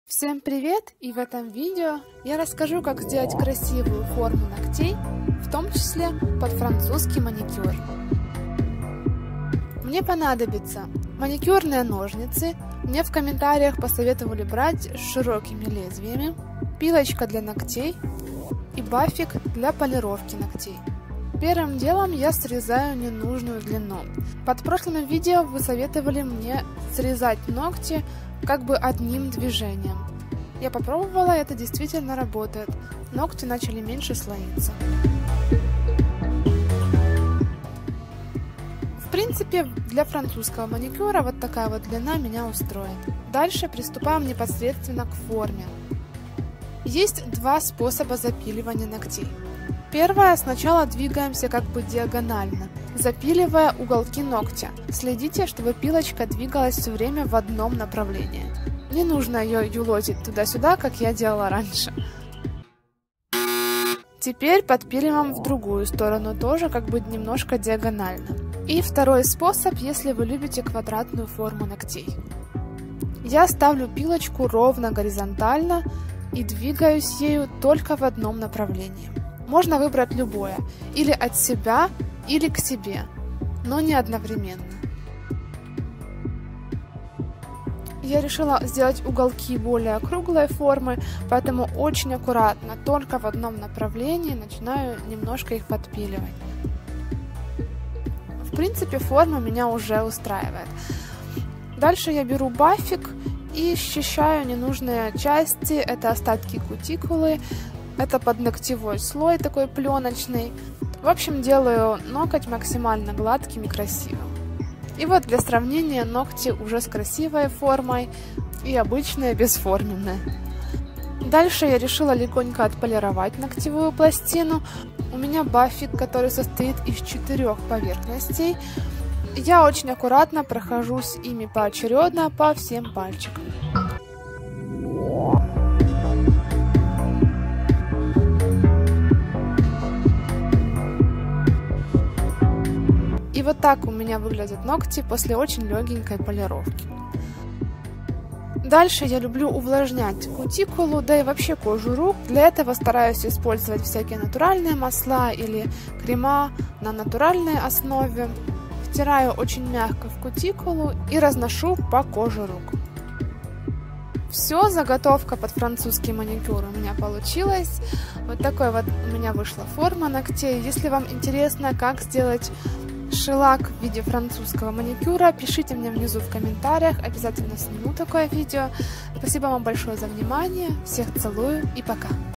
Всем привет! И в этом видео я расскажу, как сделать красивую форму ногтей, в том числе под французский маникюр. Мне понадобятся маникюрные ножницы, мне в комментариях посоветовали брать с широкими лезвиями, пилочка для ногтей и бафик для полировки ногтей. Первым делом я срезаю ненужную длину. Под прошлым видео вы советовали мне срезать ногти как бы одним движением. Я попробовала, это действительно работает. Ногти начали меньше слоиться. В принципе, для французского маникюра вот такая вот длина меня устроит. Дальше приступаем непосредственно к форме. Есть два способа запиливания ногтей. Первое, сначала двигаемся как бы диагонально, запиливая уголки ногтя. Следите, чтобы пилочка двигалась все время в одном направлении. Не нужно ее юлозить туда-сюда, как я делала раньше. Теперь подпиливаем в другую сторону, тоже как бы немножко диагонально. И второй способ, если вы любите квадратную форму ногтей. Я ставлю пилочку ровно горизонтально и двигаюсь ею только в одном направлении. Можно выбрать любое, или от себя, или к себе, но не одновременно. Я решила сделать уголки более круглой формы, поэтому очень аккуратно, только в одном направлении начинаю немножко их подпиливать. В принципе, форма меня уже устраивает. Дальше я беру бафик и счищаю ненужные части, это остатки кутикулы. Это подногтевой слой такой пленочный. В общем, делаю ноготь максимально гладким и красивым. И вот для сравнения ногти уже с красивой формой и обычные бесформенные. Дальше я решила легонько отполировать ногтевую пластину. У меня бафик, который состоит из 4 поверхностей. Я очень аккуратно прохожусь ими поочередно по всем пальчикам. И вот так у меня выглядят ногти после очень легенькой полировки. Дальше я люблю увлажнять кутикулу, да и вообще кожу рук. Для этого стараюсь использовать всякие натуральные масла или крема на натуральной основе. Втираю очень мягко в кутикулу и разношу по коже рук. Все, заготовка под французский маникюр у меня получилась. Вот такой вот у меня вышла форма ногтей. Если вам интересно, как сделать шелак в виде французского маникюра, пишите мне внизу в комментариях, обязательно сниму такое видео. Спасибо вам большое за внимание, всех целую и пока!